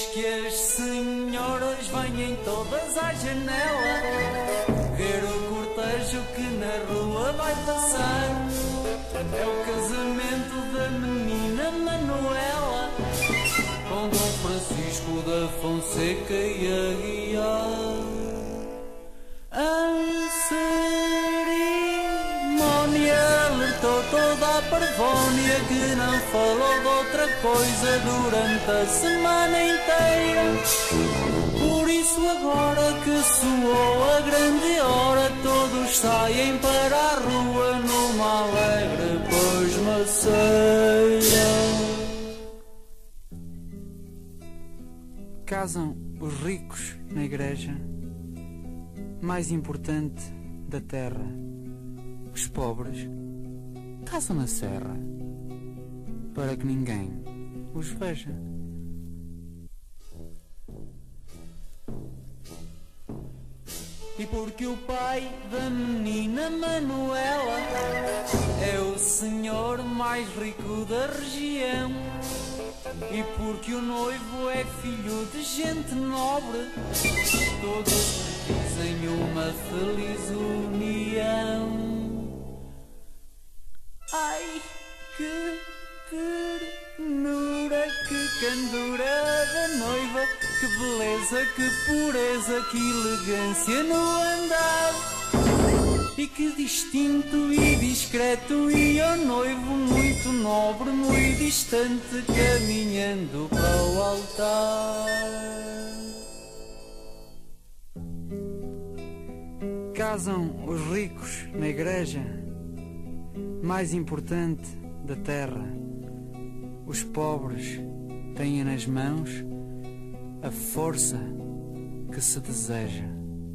que as senhoras vêm todas à janela ver o cortejo que na rua vai passar. É o casamento da menina Manuela com Dom Francisco da Fonseca e Aguiar. A cerimónia alertou toda a parvónia que não falou de outra coisa durante a semana inteira. Por isso agora que soou a grande hora, todos saem para a rua numa alegre pasmaceira. Casam os ricos na igreja mais importante da terra. Os pobres casam na serra para que ninguém os veja. E porque o pai da menina Manuela é o senhor mais rico da região, e porque o noivo é filho de gente nobre, todos dizem uma feliz união. Ai, que ternura, que candura da noiva, que beleza, que pureza, que elegância no andar. E que distinto e discreto, e o noivo muito nobre, muito distante, caminhando para o altar. Casam os ricos na igreja mais importante da terra. Os pobres têm nas mãos a força que se deseja.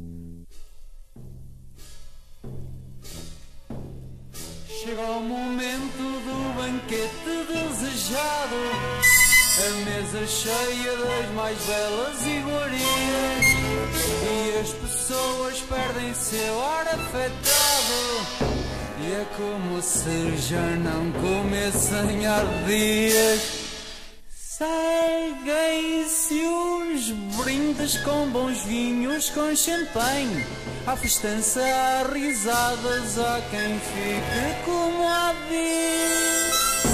Chega o momento do banquete desejado, a mesa cheia das mais belas iguarias, e as pessoas perdem seu ar afetado, e é como se já não comessem há dias. Seguem-se os brindes com bons vinhos, com champanhe. Há festança, há risadas, há quem fique como há dias.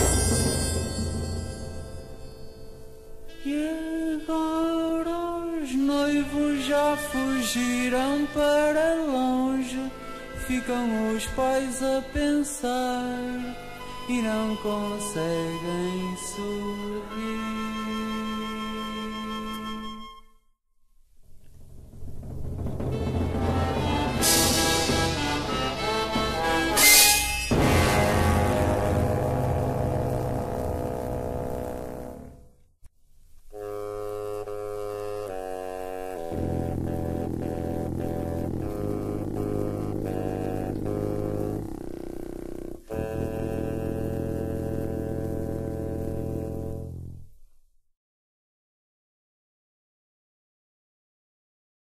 E agora os noivos já fugiram para longe, ficam os pais a pensar e não conseguem sorrir.